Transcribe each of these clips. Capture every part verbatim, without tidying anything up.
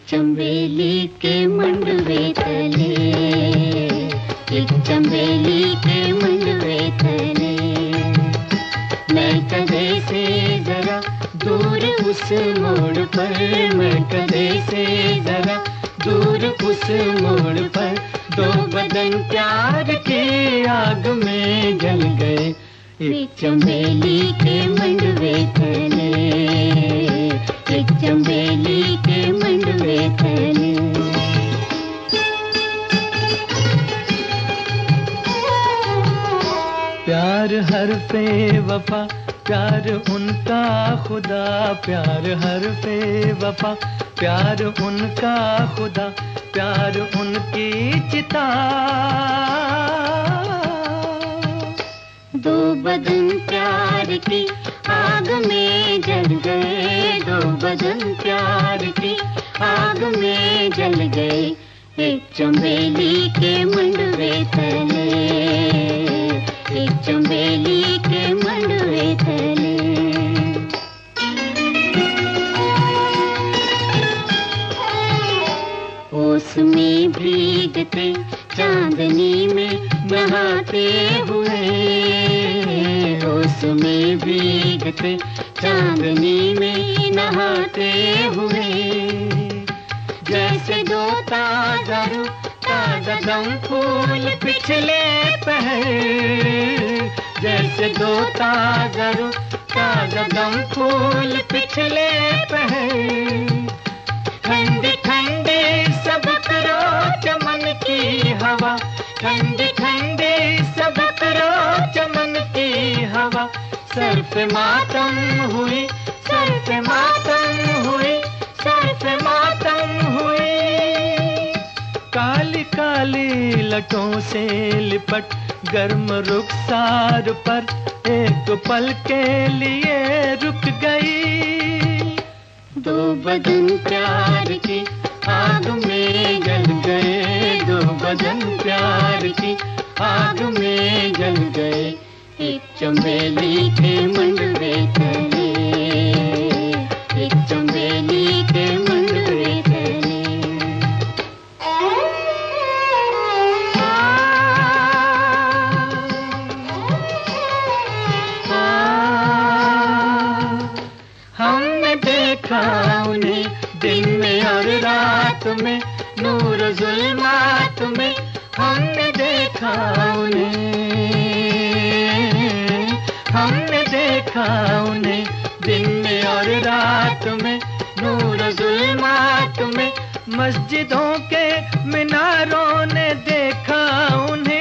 चंबेली के मंडवे तले, एक चंबेली के मंडवे तले, मैं कदे से जरा दूर उस मोड़ पर, मैं कदे से जरा दूर उस मोड़ पर, दो बदन प्यार के आग में जल गए, एक चंबेली के मंडवे तले, एक चंबेली के मंडवे तले। प्यार हरफे वफा, प्यार उनका खुदा, प्यार हरफे वफा, प्यार उनका खुदा, प्यार उनकी चिता। दो बदन प्यार की आग में जल गए, दो बदन प्यार की आग में जल गए, एक चंबेली के मंडवे तले, एक चंबेली के मंडवे तले। ओस में भीगते चांदनी में नहाते हुए, ओस में भीगते चांदनी में नहाते हुए, जैसे दो ताजा रूह ताजा दम फूल पिछले पहर, जैसे दो ताजा रूह ताजा दम फूल पिछले पहर, ठंडी ठंडी सबक रो चमन की हवा, ठंडी ठंडी सबक रो चमन की हवा, सर पे मातम हुई, सर पे मातम हुई, सर पे मातम हुई। काली काली लटों से लिपट गर्म रुखसार पर एक पल के लिए रुक गई, दो बदन प्यार की आग में जल गए, दो बदन प्यार की आग में जल गए, एक चंबेली के मंडवे तले, एक चंबेली के मंडवे तले। हमने देखा उन्हें दिन में और रात में, नूर जुल्मात में, हमने देखा उन्हें, हमने देखा उन्हें दिन में और रात में, नूर जुल्मात में, मस्जिदों के मीनारों ने देखा उन्हें,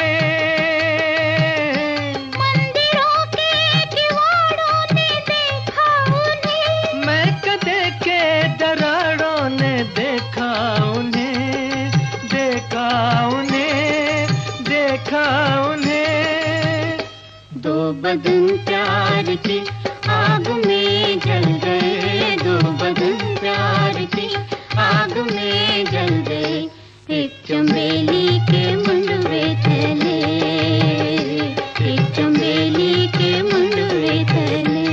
मंदिरों के दीवारों ने देखा उन्हें, मैं कदे के दरारों ने देखा उन्हें, देखा उन्हें, देखा उन्हें। दो बदन प्यार की आग में जल गए, दो बदन प्यार की आग में जल गए, एक चंबेली के मंडवे तले, एक चंबेली के मंडवे तले।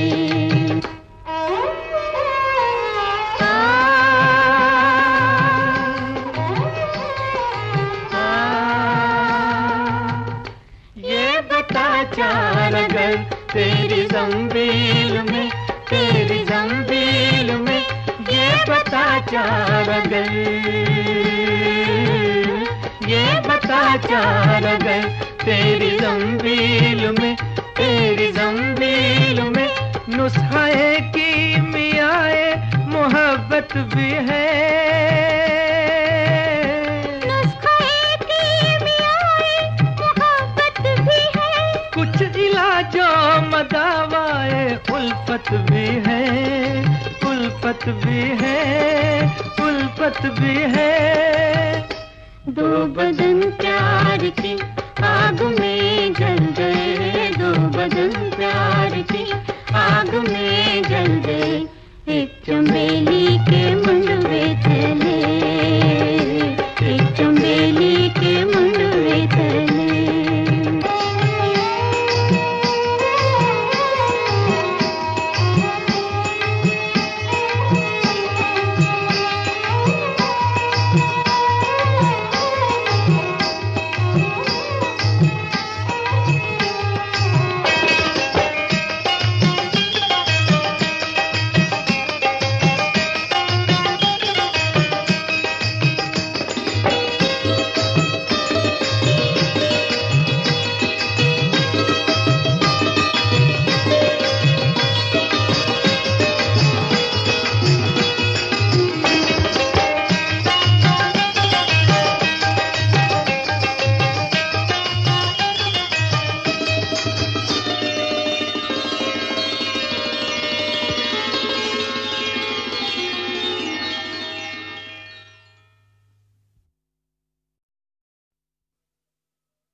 ये बता चार अगर तेरी ज़ंबील में, तेरी ज़ंबील में, ये बता चार अगर, ये बता चार अगर तेरी ज़ंबील में, तेरी ज़ंबील में, नुस्ख़े की मियाए मोहब्बत भी है, नुस्खे की मियाए मोहब्बत भी है, कुछ इलाजो मदावाए उल्फत भी है, उल्फत भी है, उल्फत भी है। दो बदन प्यार की आग में जल गए, दो बदन प्यार की आग में